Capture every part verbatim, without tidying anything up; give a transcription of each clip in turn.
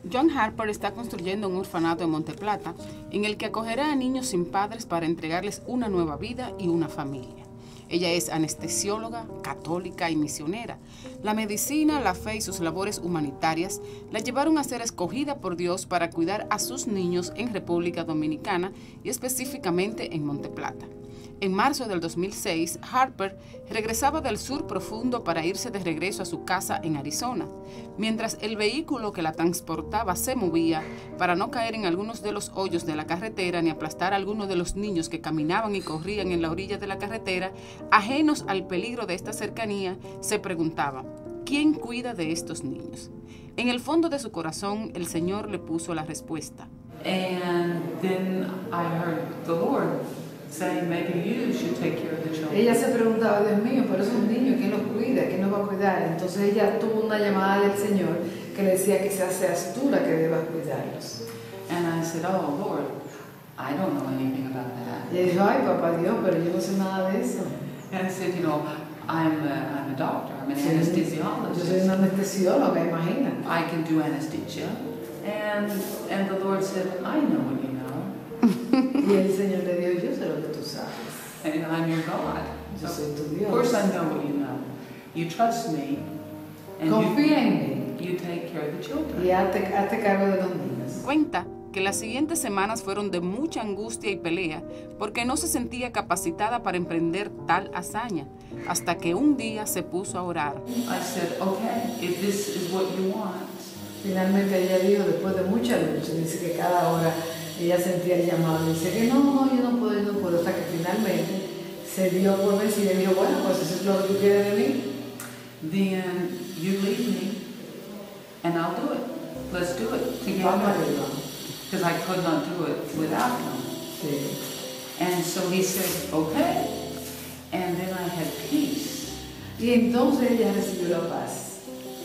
John Harper está construyendo un orfanato en Monte Plata en el que acogerá a niños sin padres para entregarles una nueva vida y una familia. Ella es anestesióloga, católica y misionera. La medicina, la fe y sus labores humanitarias la llevaron a ser escogida por Dios para cuidar a sus niños en República Dominicana y específicamente en Monte Plata. En marzo del dos mil seis, Harper regresaba del sur profundo para irse de regreso a su casa en Arizona. Mientras el vehículo que la transportaba se movía, para no caer en algunos de los hoyos de la carretera ni aplastar a algunos de los niños que caminaban y corrían en la orilla de la carretera, ajenos al peligro de esta cercanía, se preguntaba, ¿quién cuida de estos niños? En el fondo de su corazón, el Señor le puso la respuesta. And then I heard the Lord saying, maybe you should take care of the children. Ella se preguntaba, Dios mío, pero esos niños, ¿quién los cuida? ¿Quién los va a cuidar? Entonces ella tuvo una llamada del Señor que le decía que seas tú la que debas cuidarlos. And I said, oh Lord, I don't know anything about that. Y ella dijo, ay papá Dios, pero yo no sé nada de eso. And I said, you know, I'm a, I'm a doctor, I'm an anesthesiologist. Yo soy una anestesióloga, imagínate. I can do anesthesia. And, and the Lord said, I know what you know. Y el Señor le dijo, yo sé lo que tú sabes. And I'm your God. Yo So, soy tu Dios. of course I know what you know. You trust me. And Confía en mí. you, you take care of the children. Y hazte, hazte cargo de los niños. Cuenta que las siguientes semanas fueron de mucha angustia y pelea porque no se sentía capacitada para emprender tal hazaña, hasta que un día se puso a orar. I said, okay, if this is what you want. Finalmente ella dijo, después de mucha lucha, dice que cada hora ella sentía el llamado, dice que no, no, yo no puedo, yo no puedo, hasta que finalmente se dio por vencida y dijo, bueno, pues eso es lo que tú quieres de mí. Then you lead me, and I'll do it. Let's do it together. Because I could not do it without him. Sí. And so he said, okay. And then I had peace. Y entonces ella recibió la paz.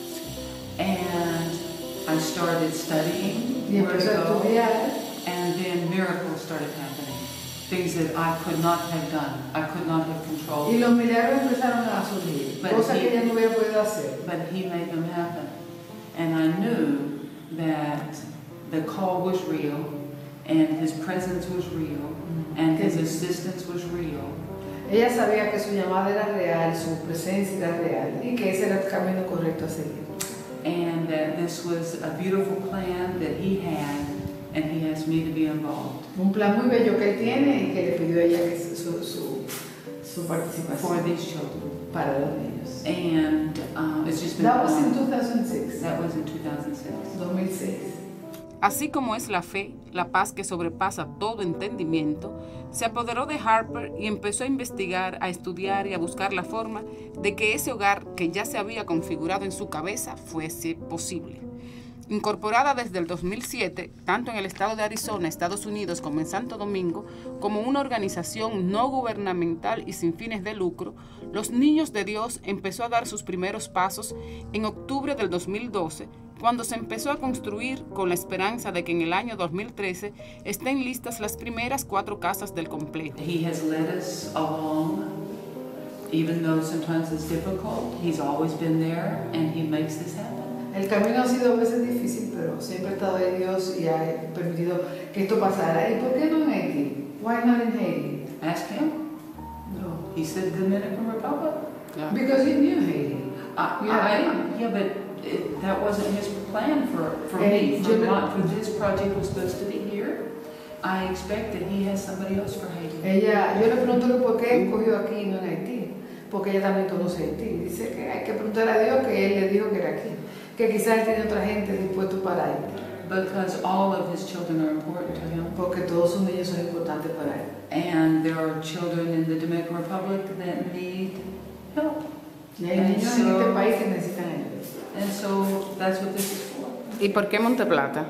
And I started studying Y where to empezó a go. estudiar. And then miracles started happening. Things that I could not have done. I could not have controlled. Y los milagros empezaron a surgir, But cosas he- que ella no hubiera podido hacer. But he made them happen. And I knew that the call was real, and his presence was real, and his assistance was real. Ella sabía que su llamada era real, su presencia era real, y que ese era el camino correcto a seguir. And that this was a beautiful plan that he had, and he asked me to be involved. Un plan muy bello que él tiene y que le pidió a ella que su, su, su For participación these children. para los niños. And um, it's just been That was in fun. two thousand six, That was in two thousand six. dos mil seis. Así como es la fe, la paz que sobrepasa todo entendimiento, se apoderó de Harper y empezó a investigar, a estudiar y a buscar la forma de que ese hogar que ya se había configurado en su cabeza fuese posible. Incorporada desde el dos mil siete, tanto en el estado de Arizona, Estados Unidos, como en Santo Domingo, como una organización no gubernamental y sin fines de lucro, Los Niños de Dios empezó a dar sus primeros pasos en octubre del dos mil doce, cuando se empezó a construir con la esperanza de que en el año dos mil trece estén listas las primeras cuatro casas del complejo. He has led us along, even though sometimes it's difficult. He's always been there, and he makes this happen. El camino ha sido a veces difícil, pero siempre ha estado ahí Dios y ha permitido que esto pasara. ¿Y por qué no en Haití? Why not in Haiti? Ask him. No. He said Dominican Republic. Yeah. Because he knew Haiti. I, Yeah. I, yeah, but it, that wasn't his plan for, for Eh, me. yo For, le- not, for this project was supposed to be here. I expect that he has somebody else for Haiti. Ella, yo le pregunto que por qué escogió aquí y no en Haití, porque ella también conoce Haití. Dice que hay que preguntar a Dios que él le dijo que era aquí, que quizás él tiene otra gente dispuesta para Haití, Because all of his children are important to him. porque todos sus niños son importantes para él. And there are children in the Dominican Republic that need help. Y hay niños en este país que necesitan ayuda. And so that's what this is for. ¿Y por qué Monte Plata?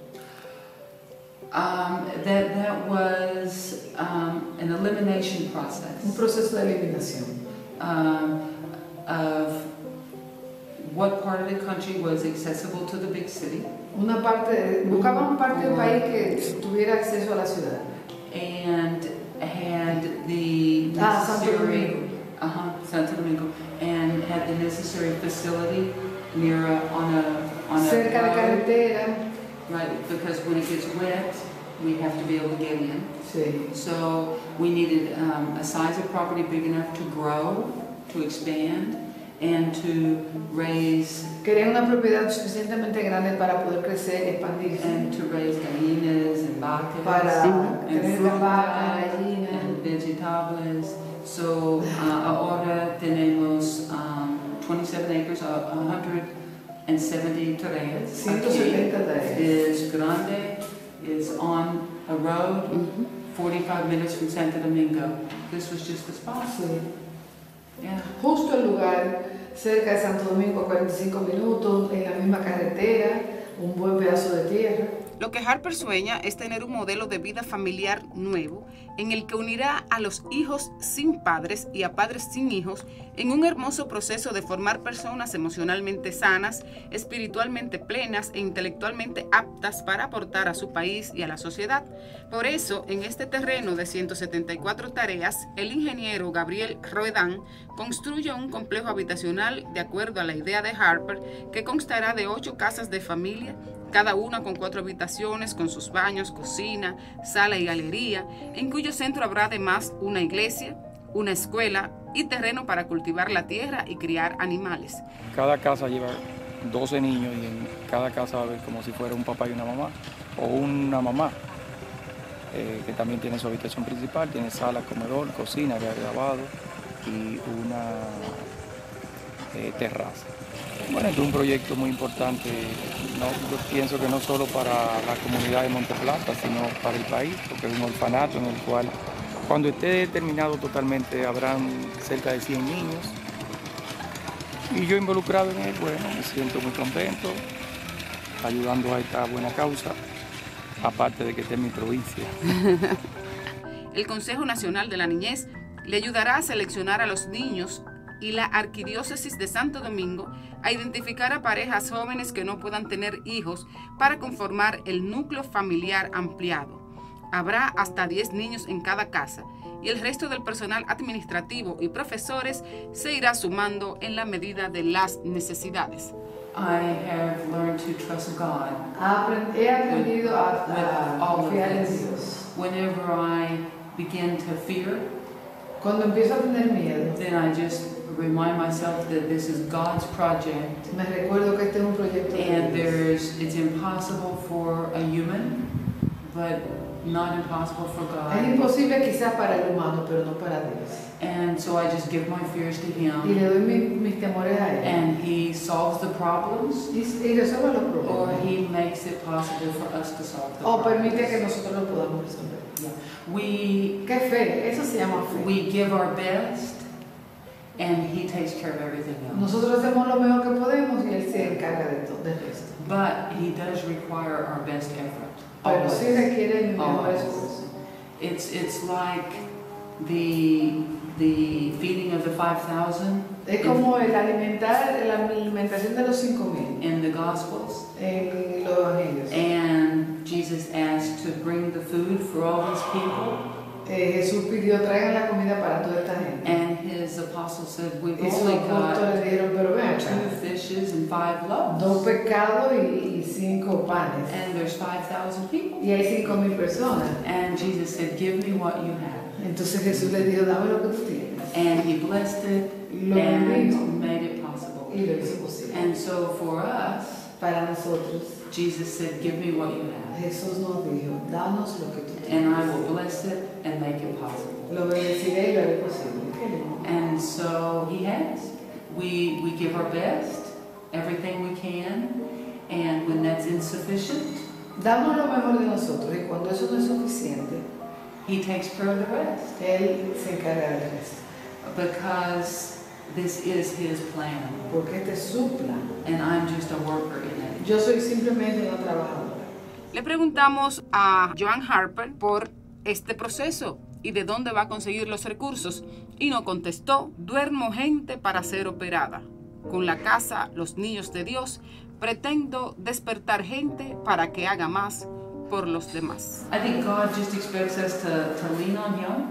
Um, that, that was um, an elimination process. Un proceso de eliminación. Um, of what part of the country was accessible to the big city, Una parte, buscaban una parte del país que tuviera acceso a la ciudad. and had the Ah, Santo necessary, Domingo. uh-huh, Santo Domingo, and had the necessary facility near a, on a on a Cerca de road, carretera, right? Because when it gets wet, we have to be able to get in. Sí. So we needed um, a size of property big enough to grow, to expand, and to raise Quería una propiedad suficientemente grande para poder crecer, expandirse, and to raise gallinas and vacas para and tener fruta vacas, gallinas. and vegetables. So uh, ahora tenemos um, twenty-seven acres, uh, one hundred seventy hectáreas. ciento setenta tareas. Is grande, is on a road, Ujú. forty-five minutes from Santo Domingo. This was just the spot. Sí. Yeah. Justo el lugar, cerca de Santo Domingo, a cuarenta y cinco minutos, en la misma carretera, un buen pedazo de tierra. Lo que Harper sueña es tener un modelo de vida familiar nuevo en el que unirá a los hijos sin padres y a padres sin hijos en un hermoso proceso de formar personas emocionalmente sanas, espiritualmente plenas e intelectualmente aptas para aportar a su país y a la sociedad. Por eso, en este terreno de ciento setenta y cuatro tareas, el ingeniero Gabriel Roedán construye un complejo habitacional de acuerdo a la idea de Harper que constará de ocho casas de familia, cada una con cuatro habitaciones, con sus baños, cocina, sala y galería, en cuyo centro habrá además una iglesia, una escuela y terreno para cultivar la tierra y criar animales. Cada casa lleva doce niños y en cada casa va a haber como si fuera un papá y una mamá, o una mamá, eh, que también tiene su habitación principal, tiene sala, comedor, cocina, área de lavado y una eh, terraza. Bueno, es un proyecto muy importante, no, yo pienso que no solo para la comunidad de Monte Plata, sino para el país, porque es un orfanato en el cual cuando esté terminado totalmente habrán cerca de cien niños. Y yo involucrado en él, bueno, me siento muy contento, ayudando a esta buena causa, aparte de que esté en mi provincia. El Consejo Nacional de la Niñez le ayudará a seleccionar a los niños y la Arquidiócesis de Santo Domingo a identificar a parejas jóvenes que no puedan tener hijos para conformar el núcleo familiar ampliado. Habrá hasta diez niños en cada casa y el resto del personal administrativo y profesores se irá sumando en la medida de las necesidades. I have learned to trust God Aprend- He aprendido a, with a all of confiar en this. Dios. Whenever I begin to fear, Cuando empiezo a tener miedo, then I just remind myself that this is God's project, me recuerdo que este es un proyecto de and Dios. there's it's impossible for a human, but not impossible for Es God. imposible quizás para el humano, pero no para Dios. And so I just give my fears to Y Him, le doy mi- mis temores a Él. and He solves the problems, Y, y resuelve los or problemas. He makes it possible for us to solve the O permite que problems. nosotros lo podamos resolver. We ¿Qué fe? Eso se llama fe. we give our best, and He takes care of everything else. Nosotros hacemos lo mejor que podemos y Él se encarga de todo, del resto. But He does require our best effort. Pero Always. sí requiere mi mejor Always. esfuerzo. It's it's like the the feeding of the five thousand Es como el alimentar, la alimentación de los cinco mil in the Gospels, en los evangelios. and Jesus asked to bring the food for all these people, Eh, Jesús pidió, traigan la comida para toda esta gente. and His apostles said, "We've Y sus only got apóstoles dijeron, pero ven acá, two fishes and five loaves, dos pescados y, y cinco panes. and there's five thousand people." Y hay cinco mil personas. And Jesus said, "Give me what you have." Entonces Jesús le dijo, dame lo que tú tienes. And He blessed it Lo bendijo and made it possible. y lo hizo posible. And so for us, Para nosotros, Jesus said, "Give me what you have, Jesús nos dijo, danos lo que tú tienes. and I will bless it and make it possible." Lo bendeciré y lo haré posible. Qué lindo. And so He has. We we give our best, everything we can, and when that's insufficient, Damos lo mejor de nosotros y cuando eso no es suficiente, He takes care of the rest, Él se encarga del resto. because this is His plan, Porque este es su plan. and I'm just a worker in it. Yo soy simplemente una trabajadora. Le preguntamos a Joan Harper por este proceso y de dónde va a conseguir los recursos y nos contestó, duermo gente para ser operada. Con la casa Los Niños de Dios pretendo despertar gente para que haga más por los demás. I think God just expects us to, to lean on Him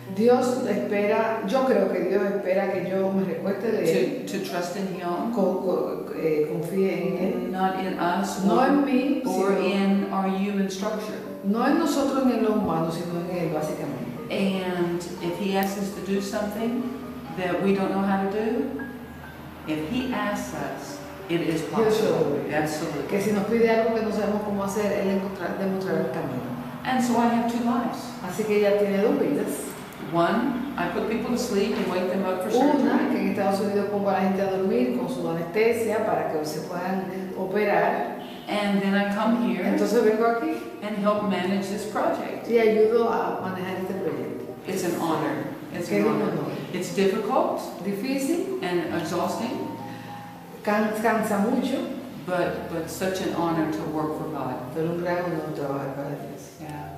Dios espera, yo creo que Dios espera que yo me recueste de Él, to, to trust in Him, co- co- eh, confíe en Él, not in us no or, en mí, or sino, in our human structure. no en nosotros ni en los humanos, sino en Él básicamente. And if He asks us to do something that we don't know how to do, if He asks us, it is possible. Absolutely. Que si nos pide algo que no sabemos cómo hacer, Él encontrar, demostrará el camino. And so I have two lives. Así que ella tiene dos vidas. One, I put people to sleep and wake them up for Una, surgery. que en Estados Unidos pongo a la gente a dormir con su anestesia para que se puedan operar. And then I come here Entonces vengo aquí and help manage this project. y ayudo a manejar este proyecto. It's an honor. It's Que an es un honor. honor. It's difficult Difícil, and exhausting, can- cansa mucho, but but such an honor to work for God. pero un gran honor trabajar para Dios. Yeah.